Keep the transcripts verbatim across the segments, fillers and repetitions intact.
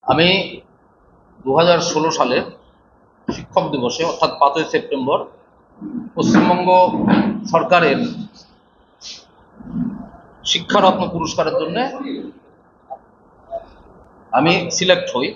আমি দু হাজার ষোলো সালে শিক্ষক দিবসে অর্থাৎ পাঁচই সেপ্টেম্বর পশ্চিমবঙ্গ সরকারের শিক্ষারত্ন পুরস্কারের জন্য আমি সিলেক্ট হই।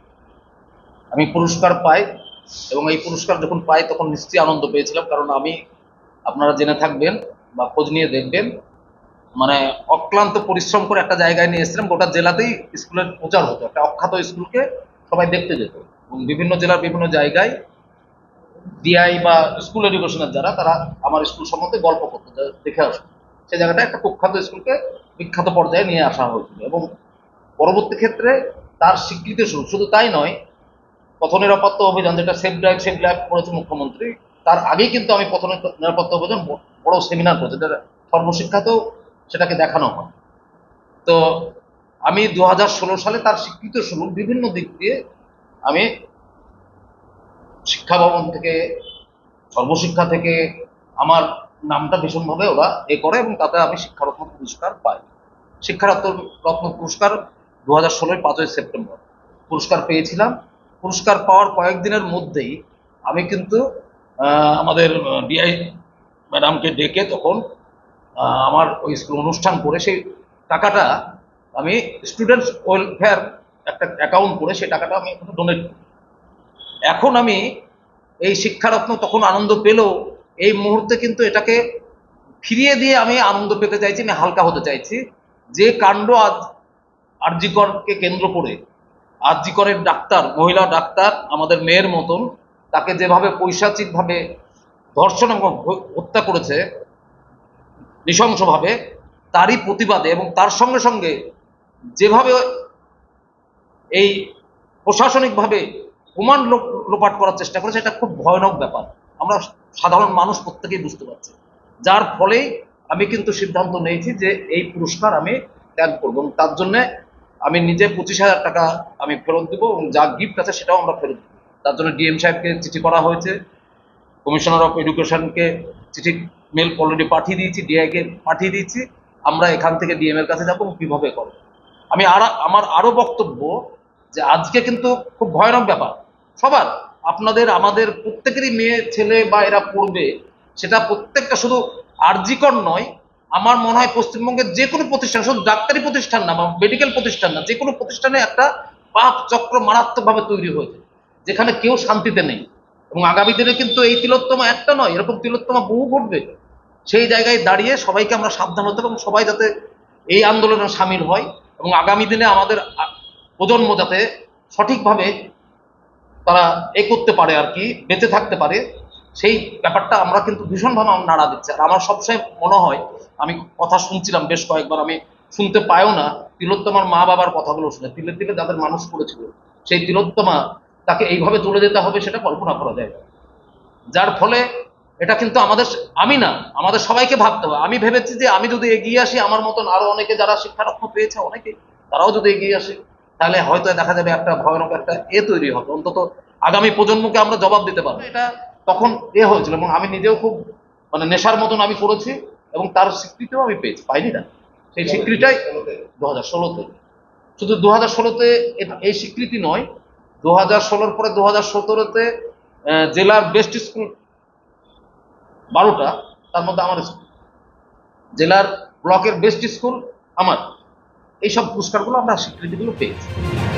আমি পুরস্কার পাই এবং এই পুরস্কার যখন পাই তখন নিশ্চয়ই আনন্দ পেয়েছিলাম, কারণ আমি আপনারা জেনে থাকবেন বা খোঁজ নিয়ে দেখবেন, মানে অক্লান্ত পরিশ্রম করে একটা জায়গায় নিয়ে এসেছিলাম। গোটা জেলাতেই স্কুলের প্রচার হতো, একটা অখ্যাত স্কুলকে সবাই দেখতে যেত এবং বিভিন্ন জেলার বিভিন্ন জায়গায় ডিআই বা স্কুল এডুকেশনের যারা তারা আমার স্কুল সম্বন্ধে গল্প করতো, দেখে আসতো। সেই জায়গাটা একটা কুখ্যাত স্কুলকে বিখ্যাত পর্যায়ে নিয়ে আসা হয়েছিল এবং পরবর্তী ক্ষেত্রে তার স্বীকৃতি স্বরূপ, শুধু তাই নয়, পথ নিরাপত্তা অভিযান যেটা সেফ ড্রাইভ সেফ লাইফ করেছে মুখ্যমন্ত্রী, তার আগেই কিন্তু আমি পথ নিরাপত্তা অভিযান বড় সেমিনার করেছি, যেটা সর্বশিক্ষাতেও সেটাকে দেখানো হয়। তো আমি দু হাজার ষোলো সালে তার স্বীকৃতি স্বরূপ বিভিন্ন দিক দিয়ে আমি শিক্ষা ভবন থেকে, সর্বশিক্ষা থেকে আমার নামটা ভীষণভাবে ওরা এ করে এবং তাতে আমি শিক্ষারত্ন পুরস্কার পাই। শিক্ষারত্ন রত্ন পুরস্কার দু হাজার ষোলোই পাঁচই সেপ্টেম্বর পুরস্কার পেয়েছিলাম। পুরস্কার পাওয়ার কয়েকদিনের মধ্যেই আমি কিন্তু আমাদের ডিআই ম্যাডামকে ডেকে তখন আমার ওই স্কুল অনুষ্ঠান করে সেই টাকাটা আমি স্টুডেন্টস ওয়েলফেয়ার একটা অ্যাকাউন্ট করে সেই টাকাটা আমি এখন ডোনেট করি। এখন আমি এই শিক্ষারত্ন তখন আনন্দ পেলেও এই মুহূর্তে কিন্তু এটাকে ফিরিয়ে দিয়ে আমি আনন্দ পেতে চাইছি, আমি হালকা হতে চাইছি। যে কাণ্ড আজ আরজিকরকে কেন্দ্র করে, আরজিকরের ডাক্তার, মহিলা ডাক্তার আমাদের মেয়ের মতন, তাকে যেভাবে পৈশাচিকভাবে ধর্ষণ এবং হত্যা করেছে নৃশংসভাবে, তারই প্রতিবাদে এবং তার সঙ্গে সঙ্গে যেভাবে এই প্রশাসনিকভাবে প্রমাণ লোপাট করার চেষ্টা করেছে, এটা খুব ভয়ানক ব্যাপার। আমরা সাধারণ মানুষ প্রত্যেকেই বুঝতে পারছি, যার ফলেই আমি কিন্তু সিদ্ধান্ত নিয়েছি যে এই পুরস্কার আমি ত্যাগ করবো এবং তার জন্য আমি নিজে পঁচিশ হাজার টাকা আমি ফেরত দেবো এবং যা গিফট আছে সেটাও আমরা ফেরত দেবো। তার জন্য ডিএম সাহেবকে চিঠি করা হয়েছে, কমিশনার অফ এডুকেশনকে চিঠি মেল অলরেডি পাঠিয়ে দিয়েছি, ডিআইকে পাঠিয়ে দিয়েছি। আমরা এখান থেকে ডিএম এর কাছে যাবো কিভাবে করবো। আমি আর আমার আরো বক্তব্য যে আজকে কিন্তু খুব ভয়ানক ব্যাপার সবার, আপনাদের আমাদের প্রত্যেকেরই মেয়ে ছেলে বা এরা পড়বে, সেটা প্রত্যেকটা শুধু আরজিকর নয়, আমার মনে হয় পশ্চিমবঙ্গের যে কোনো প্রতিষ্ঠান, শুধু ডাক্তারি প্রতিষ্ঠান না বা মেডিকেল প্রতিষ্ঠান না, যে কোনো প্রতিষ্ঠানে একটা পাপ চক্র মারাত্মকভাবে তৈরি হয়েছে, যেখানে কেউ শান্তিতে নেই। এবং আগামী দিনে কিন্তু এই তিলোত্তমা একটা নয়, এরকম তিলোত্তমা বহু ঘটবে। সেই জায়গায় দাঁড়িয়ে সবাইকে আমরা সাবধান হতে হবে এবং সবাই যাতে এই আন্দোলনে সামিল হয় এবং আগামী দিনে আমাদের প্রজন্ম যাতে সঠিকভাবে তারা এ করতে পারে, আর কি বেঁচে থাকতে পারে, সেই ব্যাপারটা আমরা কিন্তু ভীষণভাবে আমার নাড়া দিচ্ছে। আর আমার সবসময় মনে হয়, আমি কথা শুনছিলাম বেশ কয়েকবার, আমি শুনতে পাইও না তিলোত্তমার মা বাবার কথাগুলো শুনে, তিলে তিলে যাদের মানুষ করেছিল সেই তিলোত্তমা তাকে এইভাবে চলে যেতে হবে সেটা কল্পনা করা যায় না। যার ফলে এটা কিন্তু আমাদের, আমি না, আমাদের সবাইকে ভাবতে হবে। আমি ভেবেছি যে আমি যদি এগিয়ে আসি, আমার মতন আরো অনেকে যারা শিক্ষারত্ন পেয়েছে অনেকে, তারাও যদি এগিয়ে আসে, তাহলে হয়তো দেখা যাবে একটা ভয়ানক একটা এ তৈরি হবে, অন্তত আগামী প্রজন্মকে আমরা জবাব দিতে পারবো। এটা তখন এ হয়েছিল এবং আমি নিজেও খুব মানে নেশার মতন আমি করেছি এবং তার স্বীকৃতিও আমি পেয়েছি, পাইনি না, সেই স্বীকৃতিটাই দু হাজার ষোলোতে। শুধু দু হাজার ষোলোতে এই স্বীকৃতি নয়, দু হাজার ষোলোর পরে দু হাজার সতেরোতে জেলার বেস্ট স্কুল বারোটা, তার মধ্যে আমার স্কুল, জেলার ব্লকের বেস্ট স্কুল আমার, এইসব পুরস্কারগুলো আমরা স্বীকৃতিগুলো পেয়েছি।